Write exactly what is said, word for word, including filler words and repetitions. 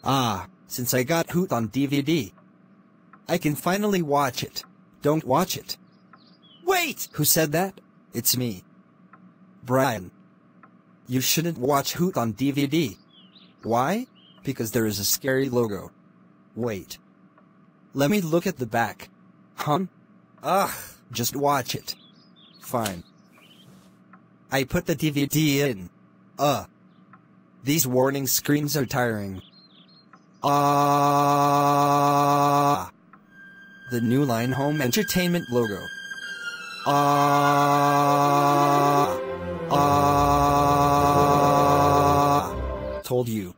Ah, since I got Hoot on D V D, I can finally watch it. Don't watch it. Wait! Who said that? It's me. Brian. You shouldn't watch Hoot on D V D. Why? Because there is a scary logo. Wait. Let me look at the back. Huh? Ugh, just watch it. Fine. I put the D V D in. Uh. These warning screens are tiring. Ah. The New Line Home Entertainment logo. Ah. Ah. Told you.